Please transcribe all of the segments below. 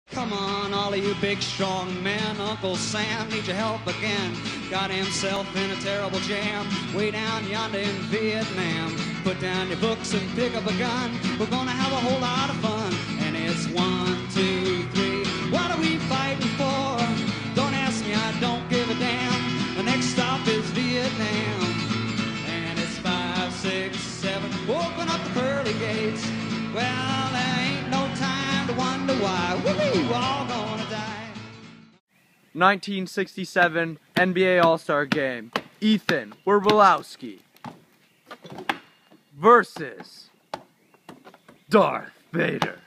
Come on, all of you big strong men, Uncle Sam needs your help again. Got himself in a terrible jam, way down yonder in Vietnam. Put down your books and pick up a gun, we're gonna have a whole lot of fun. And it's 1, 2, 3, what are we fighting for? Don't ask me, I don't give a damn. The next stop is Vietnam. And it's 5, 6, 7, open up the pearly gates. Well, there ain't no time to wonder why. We're all gonna die. 1967 NBA All-Star Game. Ethan Werbolowski versus Darth Vader.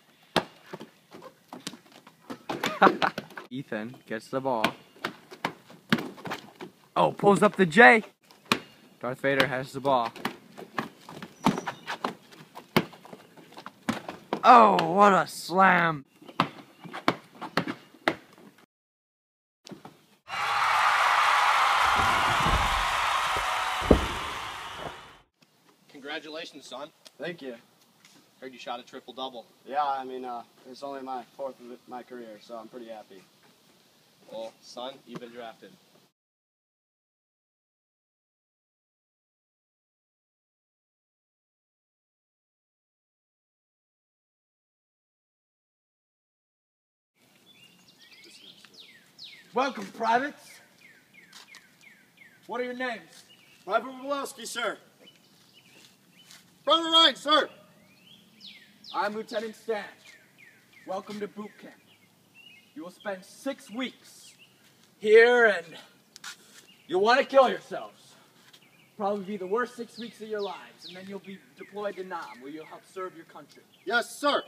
Ethan gets the ball. Oh, pulls up the J. Darth Vader has the ball. Oh, what a slam. Congratulations, son. Thank you. Heard you shot a triple-double. Yeah, I mean, it's only my 4th of my career, so I'm pretty happy. Well, son, you've been drafted. Welcome, privates. What are your names? Private Werbolowski, sir. Private Ryan, sir. I'm Lieutenant Stan. Welcome to boot camp. You will spend 6 weeks here and you'll want to kill yourselves. Probably be the worst 6 weeks of your lives, and then you'll be deployed to Nam, where you'll help serve your country. Yes, sir.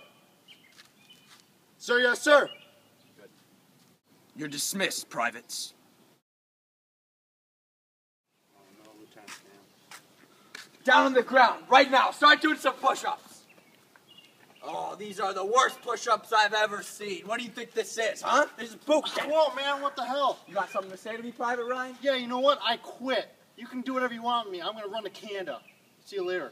Sir, yes, sir. Good. You're dismissed, privates. Oh, no, Lieutenant Stan. Down on the ground, right now. Start doing some push-ups. Oh, these are the worst push-ups I've ever seen. What do you think this is, huh? This is boot camp. Whoa, man, what the hell? You got something to say to me, Private Ryan? Yeah, you know what? I quit. You can do whatever you want with me. I'm going to run to Canada. See you later.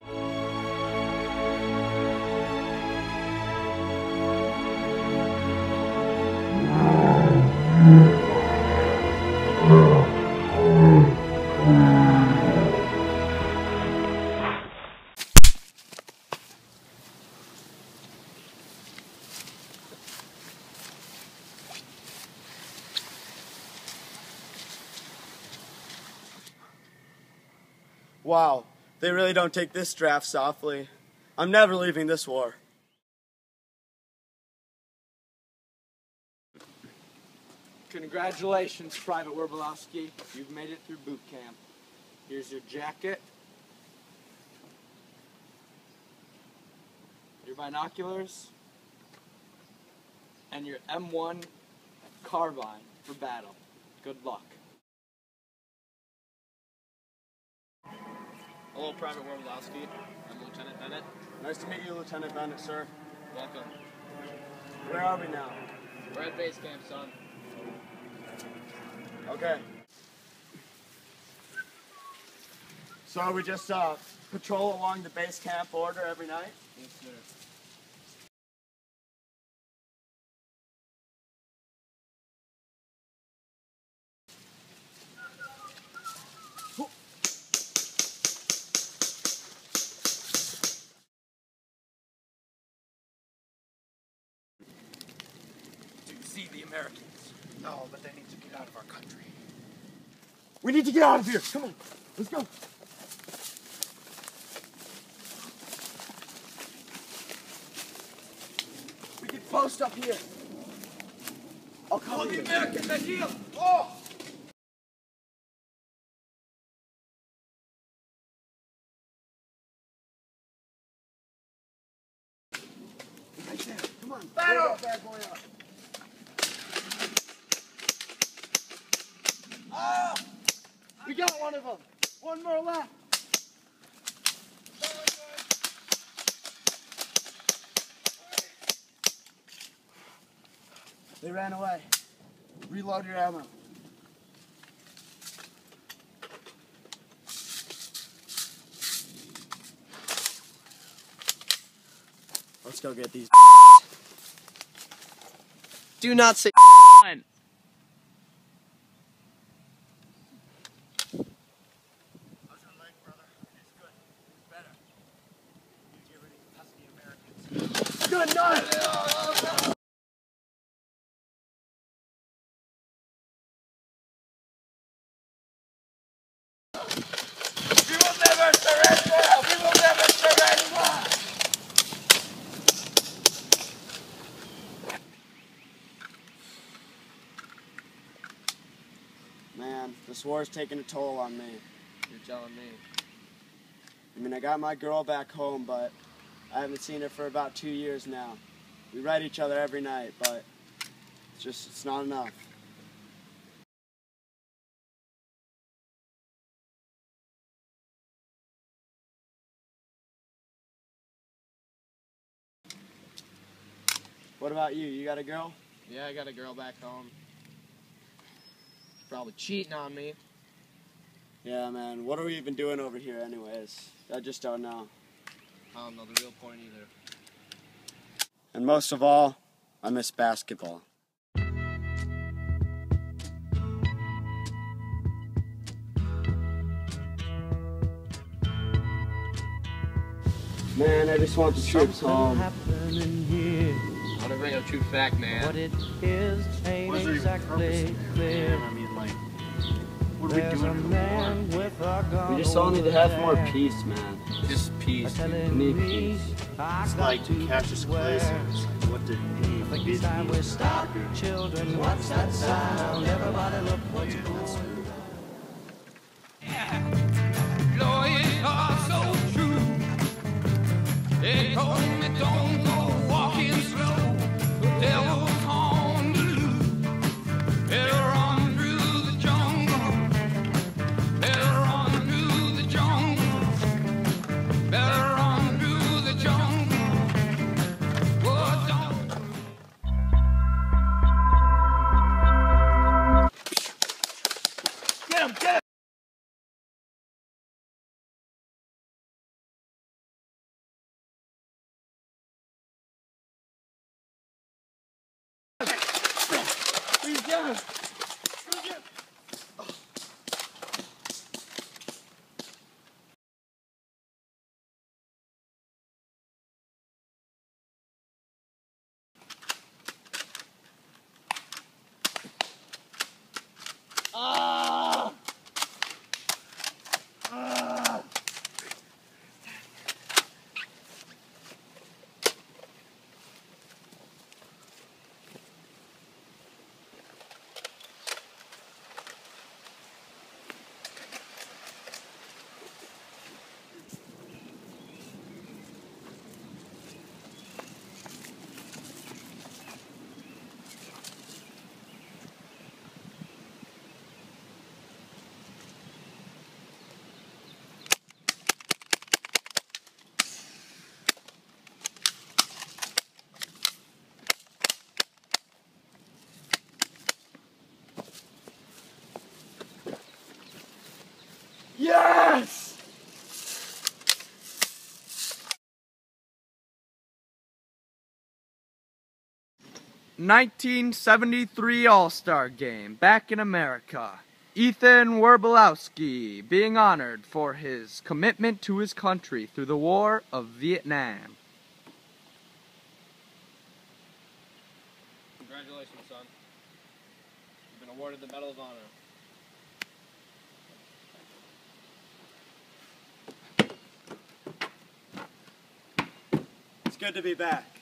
Wow, they really don't take this draft softly. I'm never leaving this war. Congratulations, Private Werbolowski. You've made it through boot camp. Here's your jacket, your binoculars, and your M1 carbine for battle. Good luck. Hello, Private Werbolowski. I'm Lieutenant Bennett. Nice to meet you, Lieutenant Bennett, sir. Welcome. Where are we now? We're at base camp, son. Okay. So we just patrol along the base camp border every night? Yes, sir. Do you see the Americans? No, but they need to get out of our country. We need to get out of here. Come on, let's go. We can post up here. I'll call The you. Americans are here. Oh! Right there. Come on. Battle! Pull that bad boy up. Oh! We got one of them. One more left. They ran away. Reload your ammo. Let's go get these. Do not say Fine. Good night! We will never surrender! We will never surrender! Man, this war's taking a toll on me. You're telling me. I mean, I got my girl back home, but I haven't seen her for about 2 years now. We write each other every night, but it's not enough. What about you? You got a girl? Yeah, I got a girl back home. Probably cheating on me. Yeah, man. What are we even doing over here anyways? I just don't know. I don't know the real point either. And most of all, I miss basketball. Man, I just want the troops home. I want to bring a true fact, man. What it is ain't exactly clear. I mean, like, what are we There's a doing? man with a gun. We just all need to have more peace, man. Just peace. telling need me peace. I It's got like to Cassius Clay beware. says, like, what did he I think it's time we stop, children. What's that sound? Everybody look what's going on. Lawyers are so true. They told me don't go walking slow. The devil's on the loose. Better run through the jungle. Better run through the jungle. Better run through the jungle. Oh, don't. Get him! Get him! Please get him! Yes! ...1973 All-Star Game, back in America. Ethan Werbolowski being honored for his commitment to his country through the War of Vietnam. Congratulations, son. You've been awarded the Medal of Honor. It's good to be back.